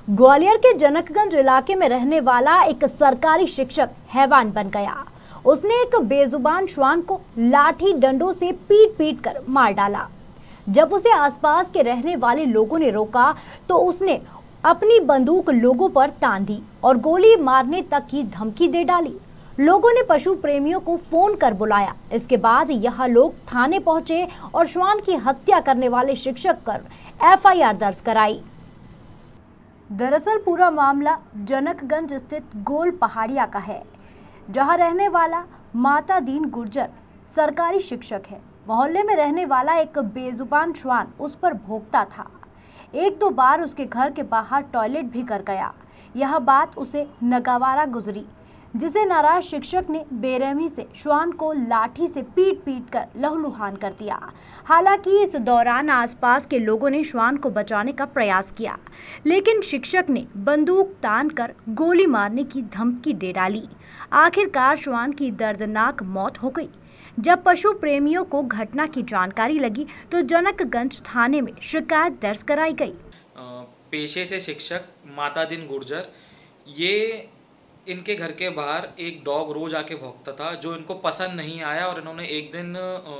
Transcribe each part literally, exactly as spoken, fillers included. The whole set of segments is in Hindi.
ग्वालियर के जनकगंज इलाके में रहने वाला एक सरकारी शिक्षक हैवान बन गया। उसने एक बेजुबान श्वान को लाठी डंडों से पीट पीट कर मार डाला। जब उसे आसपास के रहने वाले लोगों ने रोका तो उसने अपनी बंदूक लोगों पर तान दी और गोली मारने तक की धमकी दे डाली। लोगों ने पशु प्रेमियों को फोन कर बुलाया। इसके बाद यहाँ लोग थाने पहुंचे और श्वान की हत्या करने वाले शिक्षक पर एफ आई आर दर्ज कराई। दरअसल पूरा मामला जनकगंज स्थित गोल पहाड़िया का है, जहां रहने वाला माता दीन गुर्जर सरकारी शिक्षक है। मोहल्ले में रहने वाला एक बेजुबान श्वान उस पर भौंकता था। एक दो बार उसके घर के बाहर टॉयलेट भी कर गया। यह बात उसे नागवारा गुजरी, जिसे नाराज शिक्षक ने बेरहमी से श्वान को लाठी से पीट पीट कर लहूलुहान कर दिया। हालांकि इस दौरान आसपास के लोगों ने श्वान को बचाने का प्रयास किया, लेकिन शिक्षक ने बंदूक तान कर गोली मारने की धमकी दे डाली। आखिरकार श्वान की दर्दनाक मौत हो गई। जब पशु प्रेमियों को घटना की जानकारी लगी तो जनकगंज थाने में शिकायत दर्ज कराई गई। पेशे से शिक्षक माता दीन गुर्जर, ये इनके घर के बाहर एक डॉग रोज आके भौंकता था, जो इनको पसंद नहीं आया और इन्होंने एक दिन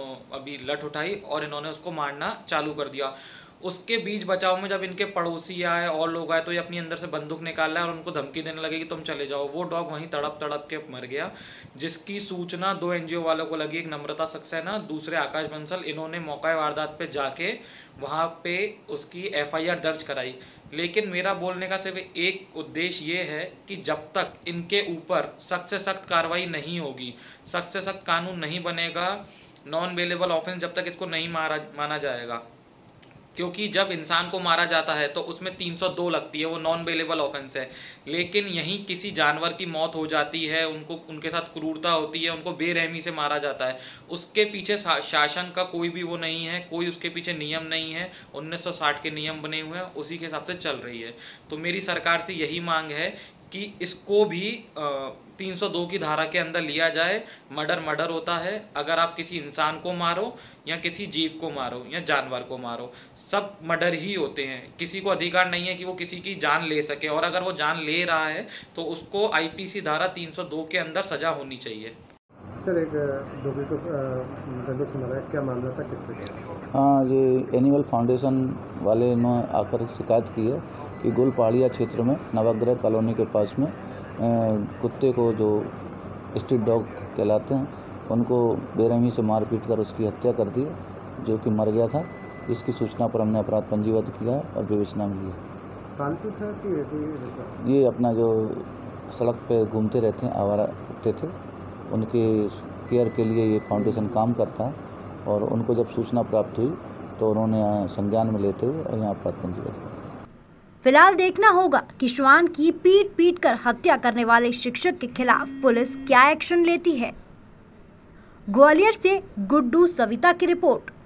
अभी लठ उठाई और इन्होंने उसको मारना चालू कर दिया। उसके बीच बचाव में जब इनके पड़ोसी आए और लोग आए तो ये अपनी अंदर से बंदूक निकाल रहा है और उनको धमकी देने लगे कि तुम चले जाओ। वो डॉग वहीं तड़प तड़प के मर गया, जिसकी सूचना दो एनजीओ वालों को लगी, एक नम्रता सक्सेना, दूसरे आकाश बंसल। इन्होंने मौका वारदात पे जाके वहाँ पे उसकी एफ आई आर दर्ज कराई। लेकिन मेरा बोलने का सिर्फ एक उद्देश्य ये है कि जब तक इनके ऊपर सख्त से सख्त कार्रवाई नहीं होगी, सख्त से सख्त कानून नहीं बनेगा, नॉन बेलेबल ऑफेंस जब तक इसको नहीं मारा माना जाएगा, क्योंकि जब इंसान को मारा जाता है तो उसमें तीन सौ दो लगती है, वो नॉन बेलेबल ऑफेंस है। लेकिन यहीं किसी जानवर की मौत हो जाती है, उनको उनके साथ क्रूरता होती है, उनको बेरहमी से मारा जाता है, उसके पीछे शासन का कोई भी वो नहीं है, कोई उसके पीछे नियम नहीं है। उन्नीस सौ साठ के नियम बने हुए हैं, उसी के हिसाब से चल रही है। तो मेरी सरकार से यही मांग है कि इसको भी तीन सौ दो की धारा के अंदर लिया जाए। मर्डर मर्डर होता है। अगर आप किसी इंसान को मारो या किसी जीव को मारो या जानवर को मारो, सब मर्डर ही होते हैं। किसी को अधिकार नहीं है कि वो किसी की जान ले सके, और अगर वो जान ले रहा है तो उसको आई पी सी धारा तीन सौ दो के अंदर सजा होनी चाहिए। सर, एक डॉगी को दंडों से मारा, क्या मामला था, किस? हाँ, ये एनिमल फाउंडेशन वाले ने आकर शिकायत की है कि गोल पहाड़िया क्षेत्र में नवग्रह कॉलोनी के पास में कुत्ते को, जो स्ट्रीट डॉग कहलाते हैं, उनको बेरहमी से मार पीट कर उसकी हत्या कर दी, जो कि मर गया था। इसकी सूचना पर हमने अपराध पंजीबद्ध किया है और विवेचना में लिया। पालतू था कि ऐसे? ये अपना जो सड़क पे घूमते रहते हैं, आवारा कुत्ते थे, उनके केयर के लिए ये फाउंडेशन काम करता है। और उनको जब सूचना प्राप्त हुई तो उन्होंने संज्ञान में लेते हुए और यहाँ अपराध पंजीबद्ध किया। फिलहाल देखना होगा कि श्वान की पीट पीट कर हत्या करने वाले शिक्षक के खिलाफ पुलिस क्या एक्शन लेती है। ग्वालियर से गुड्डू सविता की रिपोर्ट।